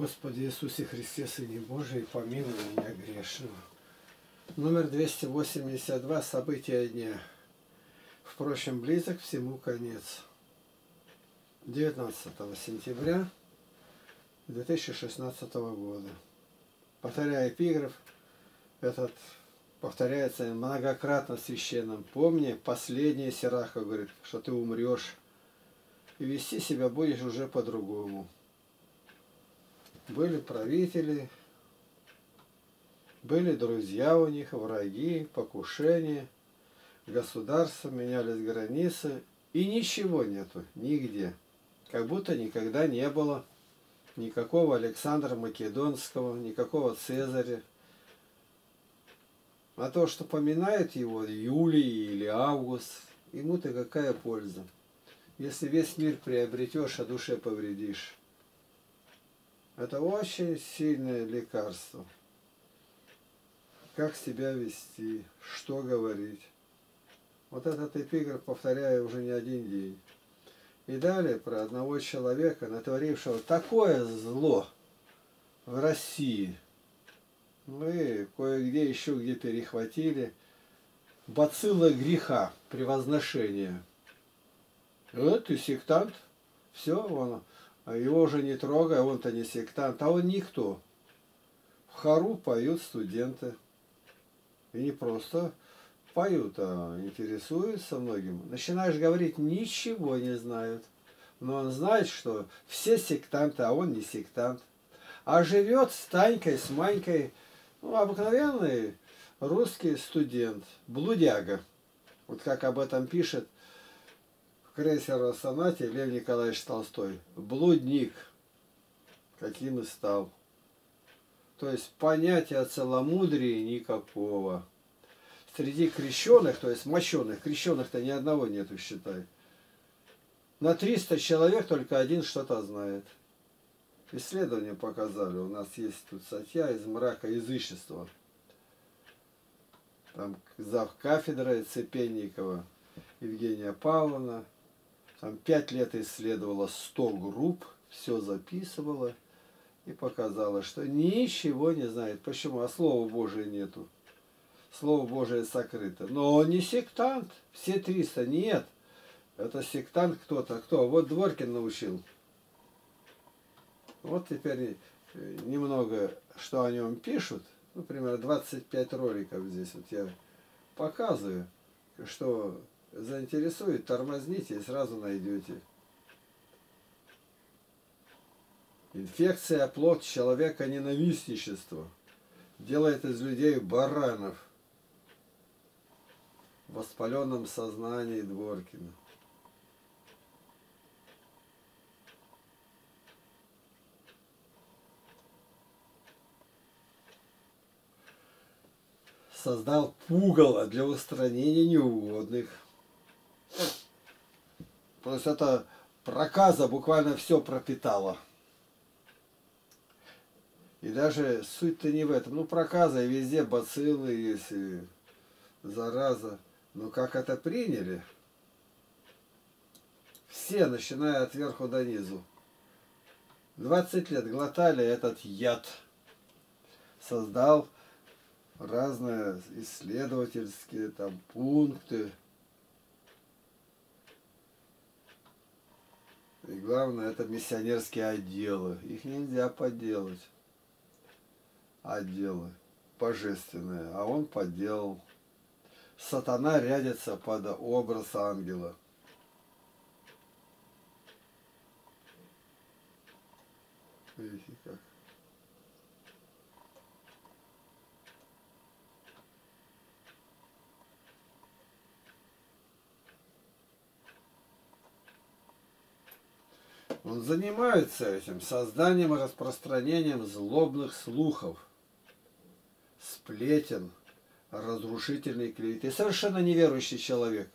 Господи Иисусе Христе, Сыне Божий, помилуй меня грешного. Номер 282. События дня. Впрочем, близок всему конец. 19 сентября 2016 года. Повторяя эпиграф, этот повторяется многократно в священном. Помни, последний Сираха говорит, что ты умрешь, и вести себя будешь уже по-другому. Были правители, были друзья у них, враги, покушения, государства, менялись границы, и ничего нету нигде. Как будто никогда не было никакого Александра Македонского, никакого Цезаря. А то, что поминает его Юлий или Август, ему-то какая польза? Если весь мир приобретешь, а душе повредишь. Это очень сильное лекарство. Как себя вести, что говорить. Вот этот эпиграф повторяю уже не один день. И далее про одного человека, натворившего такое зло в России. Мы кое-где еще где перехватили. Бацилла греха, превозношения. Вот и сектант. Все, он... А его уже не трогай, он-то не сектант, а он никто. В хору поют студенты. И не просто поют, а интересуются многим. Начинаешь говорить, ничего не знают. Но он знает, что все сектанты, а он не сектант. А живет с Танькой, с Манькой, ну, обыкновенный русский студент, блудяга. Вот как об этом пишет в крейсеровой сонате Лев Николаевич Толстой. Блудник, каким и стал. То есть понятия целомудрия никакого. Среди крещеных, то есть мощеных, крещеных-то ни одного нету, считай. На 300 человек только один что-то знает. Исследования показали, у нас есть тут статья из мрака язычества. Там зав. Кафедрой Цепенникова Евгения Павловна. Там 5 лет исследовала 100 групп, все записывала и показала, что ничего не знает. Почему? А Слова Божия нету. Слово Божие сокрыто. Но он не сектант. Все 300 нет. Это сектант кто-то. Кто? Вот Дворкин научил. Вот теперь немного, что о нем пишут. Например, 25 роликов здесь вот я показываю, что заинтересует, тормозните и сразу найдете. Инфекция плод человека ненавистничества делает из людей баранов в воспаленном сознании Дворкина. Создал пугало для устранения неугодных. То есть это проказа буквально все пропитала. И даже суть-то не в этом. Ну, проказа, и везде бациллы есть, и зараза. Но как это приняли? Все, начиная от верху до низу. 20 лет глотали этот яд. Создал разные исследовательские там пункты. И главное, это миссионерские отделы. Их нельзя подделать. Отделы божественные. А он подделал. Сатана рядится под образ ангела. Видите как? Он занимается этим, созданием и распространением злобных слухов, сплетен, разрушительной клеветы. Совершенно неверующий человек.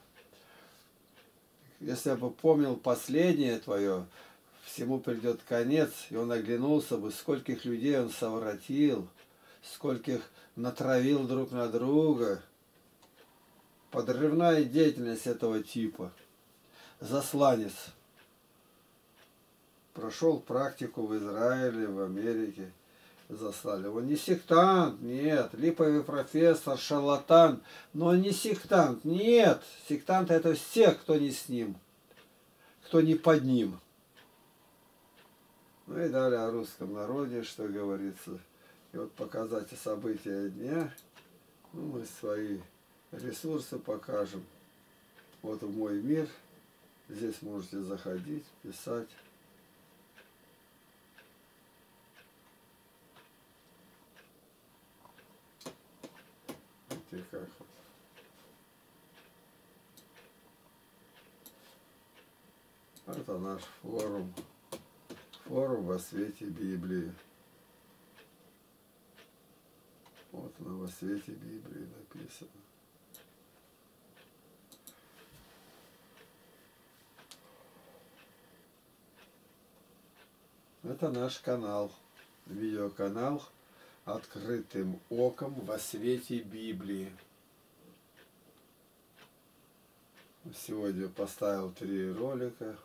Если бы помнил последнее твое, всему придет конец, и он оглянулся бы, скольких людей он совратил, скольких натравил друг на друга. Подрывная деятельность этого типа. Засланец. прошел практику в Израиле, в Америке. Заслали. Он не сектант, нет. Липовый профессор, шарлатан. Но он не сектант, нет. Сектант это все, кто не с ним. Кто не под ним. Ну и далее о русском народе, что говорится. И вот показать события дня. Ну, мы свои ресурсы покажем. Вот в мой мир. Здесь можете заходить, писать. И как вот. Это наш форум. Форум во свете Библии. Вот оно во свете Библии написано. Это наш канал. Видеоканал «Открытым оком во свете Библии». Сегодня поставил 3 ролика.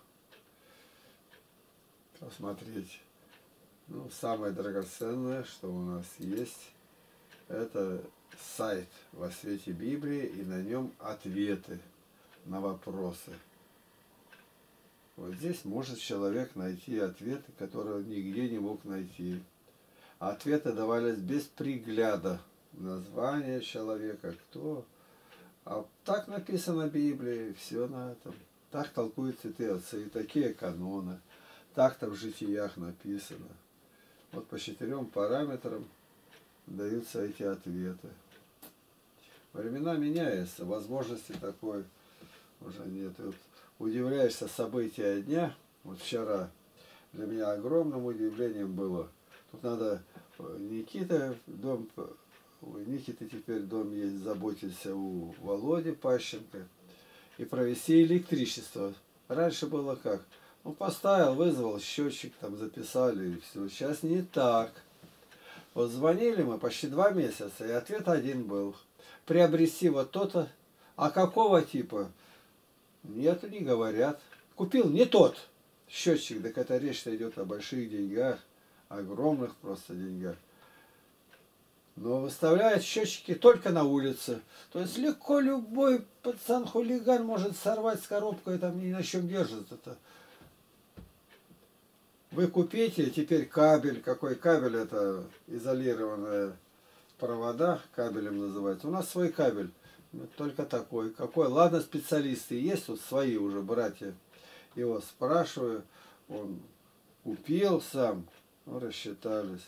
Посмотреть. Ну, самое драгоценное, что у нас есть, это сайт во свете Библии, и на нем ответы на вопросы. Вот здесь может человек найти ответы, которые он нигде не мог найти. Ответы давались без пригляда. Название человека, кто. А так написано в Библии, все на этом. Так толкуют святые отцы, и такие каноны. Так-то в житиях написано. Вот по 4 параметрам даются эти ответы. Времена меняются, возможности такой уже нет. Вот удивляешься события дня. Вот вчера для меня огромным удивлением было. Тут надо Никита теперь дом есть, заботился у Володи Пащенко. И провести электричество. Раньше было как? Ну, поставил, вызвал счетчик, там записали и все. Сейчас не так. Вот звонили мы почти 2 месяца, и ответ один был. Приобрести вот то-то. А какого типа? Нету, не говорят. Купил не тот счетчик, так это речь-то идет о больших деньгах, огромных просто деньгах. Но выставляют счетчики только на улице. То есть легко любой пацан-хулиган может сорвать с коробкой, там ни на чем держится-то. Вы купите теперь кабель. Какой кабель? Это изолированные провода, кабелем называется. У нас свой кабель. Только такой. Какой? Ладно, специалисты есть, вот свои уже братья. Его спрашиваю, он купил сам, ну, рассчитались.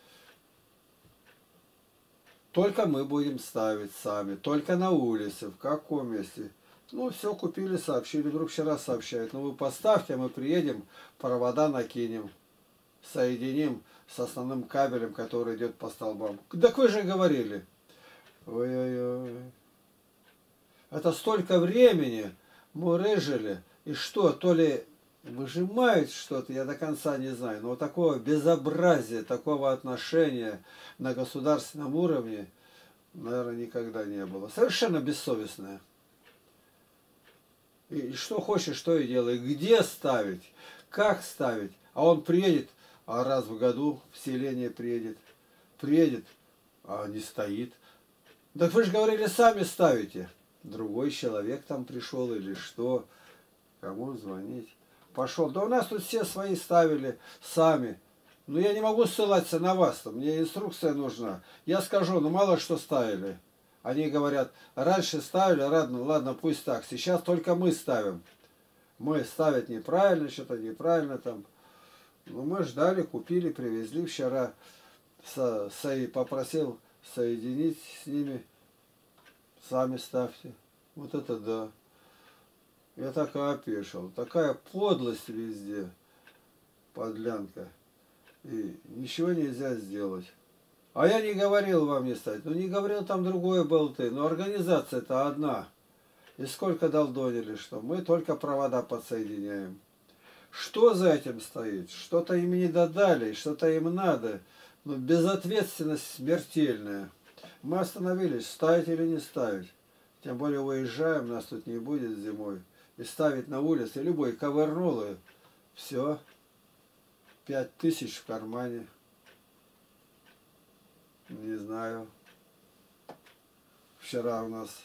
Только мы будем ставить сами, только на улице, в каком месте. Ну, все купили, сообщили, вдруг вчера сообщают. Ну, вы поставьте, мы приедем, провода накинем, соединим с основным кабелем, который идет по столбам. Так вы же говорили. Ой-ой-ой. Это столько времени мы рыжили. И что, то ли выжимают что-то, я до конца не знаю. Но такого безобразия, такого отношения на государственном уровне, наверное, никогда не было. Совершенно бессовестное. И что хочешь, что и делай. Где ставить, как ставить. А он приедет, а раз в году в селение приедет. Приедет, а не стоит. Так вы же говорили, сами ставите. Другой человек там пришел или что. Кому звонить? Пошел. Да у нас тут все свои ставили сами. Но я не могу ссылаться на вас. Мне инструкция нужна. Я скажу, ну мало что ставили. Они говорят, раньше ставили, ладно, пусть так. Сейчас только мы ставим. Мы ставят неправильно, что-то неправильно там. Ну мы ждали, купили, привезли. Вчера попросил соединить с ними. Сами ставьте. Вот это да. Я так и опешил. Такая подлость везде. Подлянка. И ничего нельзя сделать. А я не говорил вам не ставить. Ну не говорил, там другое болты. Но организация-то одна. И сколько долдонили, что мы только провода подсоединяем. Что за этим стоит? Что-то им не додали, что-то им надо. Но безответственность смертельная. Мы остановились, ставить или не ставить. Тем более уезжаем, нас тут не будет зимой. И ставить на улице, любой ковырнул и все. 5000 в кармане. Не знаю. Вчера у нас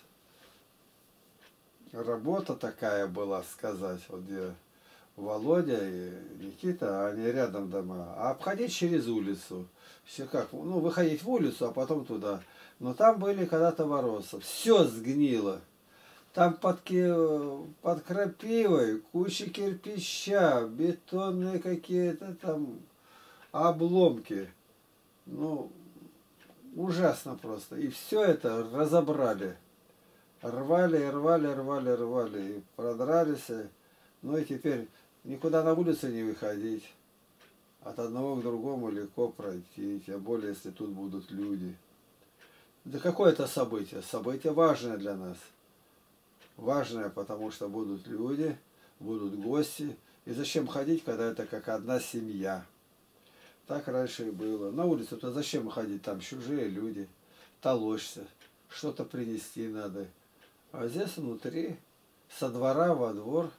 работа такая была, сказать, вот где Володя и Никита, они рядом дома, а обходить через улицу. Все как, ну, выходить в улицу, а потом туда. Но там были когда-то воротца. Все сгнило. Там под крапивой куча кирпича, бетонные какие-то там обломки. Ну, ужасно просто. И все это разобрали. Рвали, рвали, рвали, рвали. И продрались. Ну и теперь никуда на улицу не выходить. От одного к другому легко пройти. Тем более, если тут будут люди. Да какое это событие? Событие важное для нас. Важное, потому что будут люди, будут гости. И зачем ходить, когда это как одна семья? Так раньше и было. На улицу-то зачем ходить? Там чужие люди. Толочься. Что-то принести надо. А здесь внутри, со двора во двор.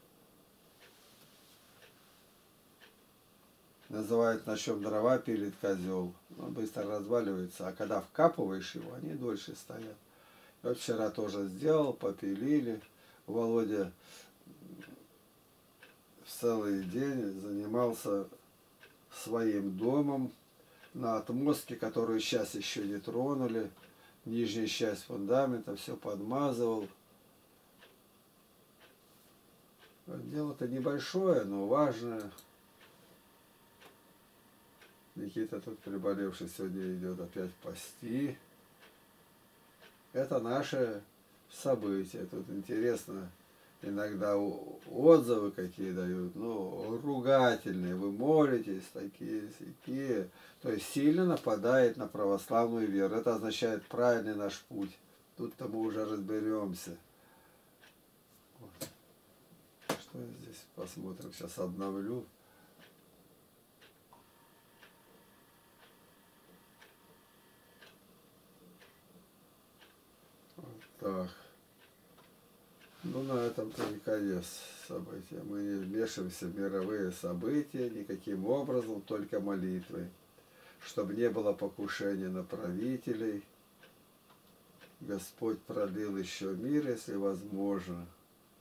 Называют, на чем дрова пилит козел. Он быстро разваливается. А когда вкапываешь его, они дольше стоят. Вот вчера тоже сделал, попилили. Володя целый день занимался своим домом на отмостке, которую сейчас еще не тронули. Нижняя часть фундамента, все подмазывал. Дело-то небольшое, но важное. Никита тут приболевший сегодня идет опять пасти. Это наше событие. Тут интересно, иногда отзывы какие дают, ну, ругательные. Вы молитесь, такие. То есть сильно нападает на православную веру. Это означает правильный наш путь. Тут-то мы уже разберемся. Вот. Что я здесь посмотрим? Сейчас обновлю. Вот так. Ну, на этом-то и конец события. Мы не вмешиваемся в мировые события никаким образом, только молитвой. Чтобы не было покушения на правителей. Господь продлил еще мир, если возможно.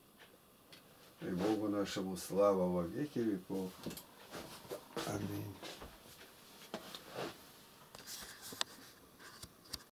И Богу нашему слава во веки веков. Аминь.